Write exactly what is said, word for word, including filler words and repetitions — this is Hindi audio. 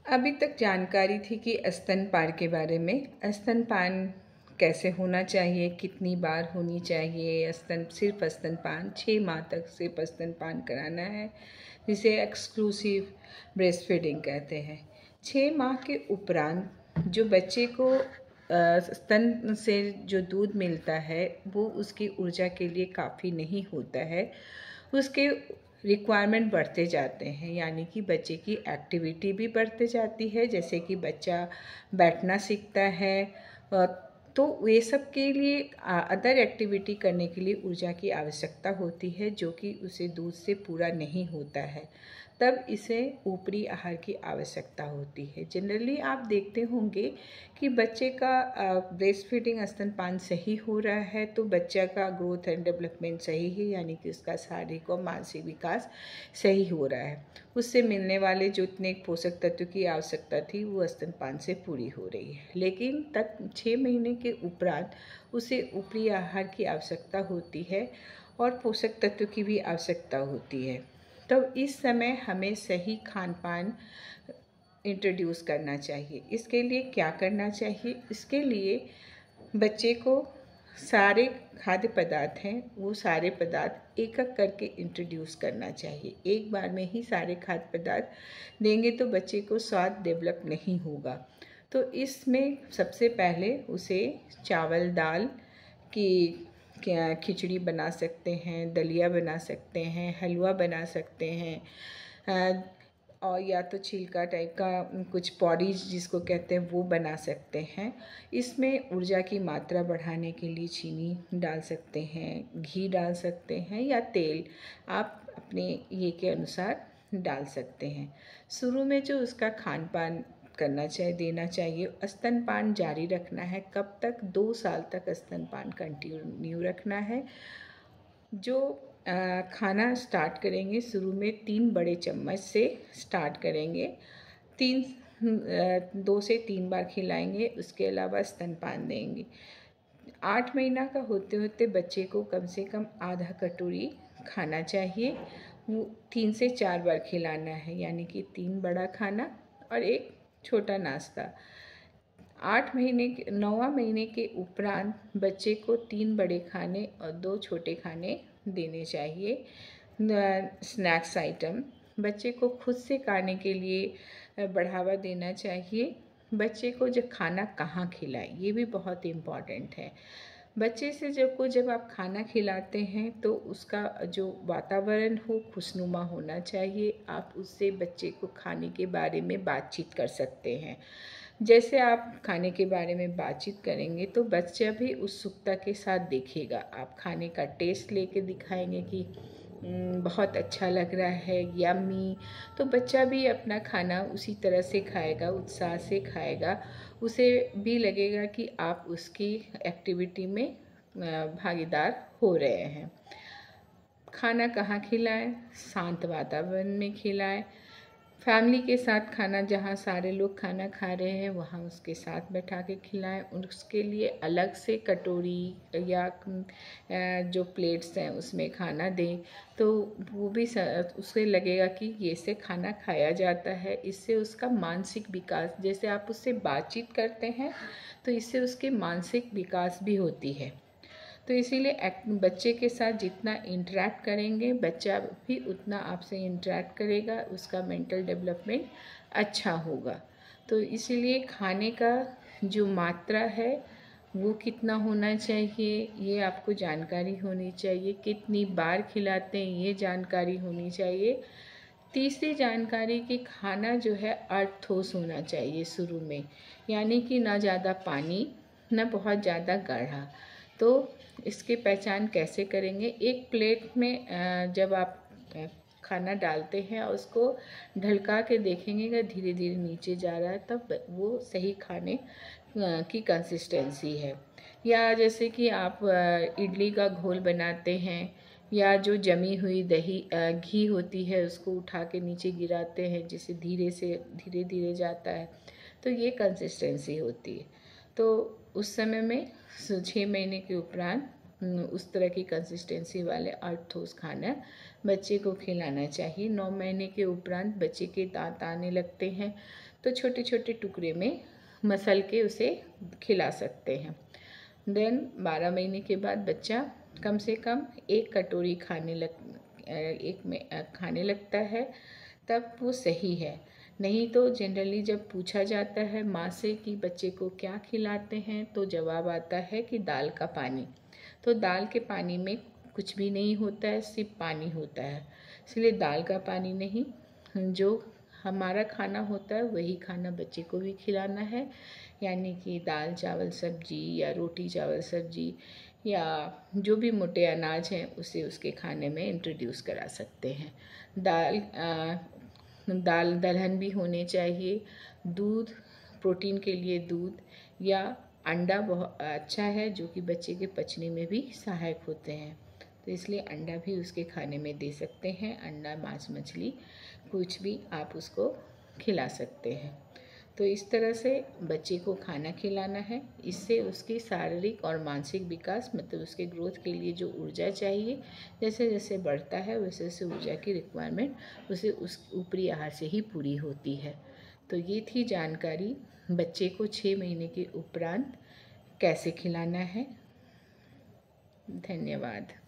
अभी तक जानकारी थी कि स्तनपान के बारे में, स्तनपान कैसे होना चाहिए, कितनी बार होनी चाहिए, स्तन सिर्फ स्तनपान छः माह तक सिर्फ स्तनपान कराना है, जिसे एक्सक्लूसिव ब्रेस्ट फीडिंग कहते हैं। छः माह के उपरांत जो बच्चे को स्तन से जो दूध मिलता है वो उसकी ऊर्जा के लिए काफ़ी नहीं होता है। उसके रिक्वायरमेंट बढ़ते जाते हैं, यानी कि बच्चे की एक्टिविटी भी बढ़ते जाती है, जैसे कि बच्चा बैठना सीखता है, तो ये सब के लिए अदर एक्टिविटी करने के लिए ऊर्जा की आवश्यकता होती है, जो कि उसे दूध से पूरा नहीं होता है। तब इसे ऊपरी आहार की आवश्यकता होती है। जनरली आप देखते होंगे कि बच्चे का ब्रेस्ट फीडिंग स्तनपान सही हो रहा है तो बच्चा का ग्रोथ एंड डेवलपमेंट सही है, यानी कि उसका शारीरिक और मानसिक विकास सही हो रहा है। उससे मिलने वाले जो इतने पोषक तत्व की आवश्यकता थी वो स्तनपान से पूरी हो रही है। लेकिन तक छः महीने के उपरांत उसे ऊपरी आहार की आवश्यकता होती है और पोषक तत्व की भी आवश्यकता होती है। तो इस समय हमें सही खान पान इंट्रोड्यूस करना चाहिए। इसके लिए क्या करना चाहिए? इसके लिए बच्चे को सारे खाद्य पदार्थ हैं वो सारे पदार्थ एक एक करके इंट्रोड्यूस करना चाहिए। एक बार में ही सारे खाद्य पदार्थ देंगे तो बच्चे को स्वाद डेवलप नहीं होगा। तो इसमें सबसे पहले उसे चावल दाल की क्या खिचड़ी बना सकते हैं, दलिया बना सकते हैं, हलवा बना सकते हैं, और या तो छिलका टाइप का कुछ पॉरीज जिसको कहते हैं वो बना सकते हैं। इसमें ऊर्जा की मात्रा बढ़ाने के लिए चीनी डाल सकते हैं, घी डाल सकते हैं या तेल आप अपने ये के अनुसार डाल सकते हैं। शुरू में जो उसका खान पान करना चाहिए देना चाहिए, स्तनपान जारी रखना है। कब तक? दो साल तक स्तनपान कंटिन्यू रखना है। जो आ, खाना स्टार्ट करेंगे शुरू में तीन बड़े चम्मच से स्टार्ट करेंगे, तीन दो से तीन बार खिलाएंगे, उसके अलावा स्तनपान देंगे। आठ महीना का होते होते बच्चे को कम से कम आधा कटोरी खाना चाहिए, वो तीन से चार बार खिलाना है, यानी कि तीन बड़ा खाना और एक छोटा नाश्ता। आठ महीने के नौवां महीने के उपरांत बच्चे को तीन बड़े खाने और दो छोटे खाने देने चाहिए। स्नैक्स आइटम बच्चे को खुद से खाने के लिए बढ़ावा देना चाहिए। बच्चे को जब खाना कहाँ खिलाएं ये भी बहुत इम्पॉर्टेंट है। बच्चे से जब को जब आप खाना खिलाते हैं तो उसका जो वातावरण हो खुशनुमा होना चाहिए। आप उससे बच्चे को खाने के बारे में बातचीत कर सकते हैं। जैसे आप खाने के बारे में बातचीत करेंगे तो बच्चा भी उत्सुकता के साथ देखेगा। आप खाने का टेस्ट लेके दिखाएंगे कि बहुत अच्छा लग रहा है, यम्मी, तो बच्चा भी अपना खाना उसी तरह से खाएगा, उत्साह से खाएगा। उसे भी लगेगा कि आप उसकी एक्टिविटी में भागीदार हो रहे हैं। खाना कहाँ खिलाएं? शांत वातावरण में खिलाएं। फैमिली के साथ खाना, जहाँ सारे लोग खाना खा रहे हैं वहाँ उसके साथ बैठा के खिलाएं। उसके लिए अलग से कटोरी या जो प्लेट्स हैं उसमें खाना दें, तो वो भी उसे लगेगा कि ये से खाना खाया जाता है। इससे उसका मानसिक विकास, जैसे आप उससे बातचीत करते हैं तो इससे उसके मानसिक विकास भी होती है। तो इसीलिए बच्चे के साथ जितना इंटरेक्ट करेंगे बच्चा भी उतना आपसे इंटरेक्ट करेगा, उसका मेंटल डेवलपमेंट अच्छा होगा। तो इसीलिए खाने का जो मात्रा है वो कितना होना चाहिए ये आपको जानकारी होनी चाहिए। कितनी बार खिलाते हैं ये जानकारी होनी चाहिए। तीसरी जानकारी कि खाना जो है अर्थोस होना चाहिए शुरू में, यानी कि ना ज़्यादा पानी ना बहुत ज़्यादा गाढ़ा। तो इसकी पहचान कैसे करेंगे? एक प्लेट में जब आप खाना डालते हैं और उसको ढलका के देखेंगे कि धीरे धीरे नीचे जा रहा है, तब वो सही खाने की कंसिस्टेंसी है। या जैसे कि आप इडली का घोल बनाते हैं या जो जमी हुई दही घी होती है उसको उठा के नीचे गिराते हैं, जिसे धीरे से धीरे धीरे जाता है, तो ये कंसिस्टेंसी होती है। तो उस समय में छः महीने के उपरांत उस तरह की कंसिस्टेंसी वाले और ठोस खाना बच्चे को खिलाना चाहिए। नौ महीने के उपरांत बच्चे के दांत आने लगते हैं तो छोटे छोटे टुकड़े में मसल के उसे खिला सकते हैं। देन बारह महीने के बाद बच्चा कम से कम एक कटोरी खाने लग एक में खाने लगता है, तब वो सही है। नहीं तो जनरली जब पूछा जाता है माँ से कि बच्चे को क्या खिलाते हैं तो जवाब आता है कि दाल का पानी। तो दाल के पानी में कुछ भी नहीं होता है, सिर्फ पानी होता है। इसलिए दाल का पानी नहीं, जो हमारा खाना होता है वही खाना बच्चे को भी खिलाना है। यानी कि दाल चावल सब्जी या रोटी चावल सब्जी या जो भी मोटे अनाज हैं उसे उसके खाने में इंट्रोड्यूस करा सकते हैं। दाल आ, दाल दलहन भी होने चाहिए। दूध, प्रोटीन के लिए दूध या अंडा बहुत अच्छा है, जो कि बच्चे के पचने में भी सहायक होते हैं। तो इसलिए अंडा भी उसके खाने में दे सकते हैं। अंडा, मांस, मछली कुछ भी आप उसको खिला सकते हैं। तो इस तरह से बच्चे को खाना खिलाना है। इससे उसकी शारीरिक और मानसिक विकास, मतलब उसके ग्रोथ के लिए जो ऊर्जा चाहिए, जैसे जैसे बढ़ता है वैसे वैसे ऊर्जा की रिक्वायरमेंट उसे उस ऊपरी आहार से ही पूरी होती है। तो ये थी जानकारी बच्चे को छः महीने के उपरांत कैसे खिलाना है। धन्यवाद।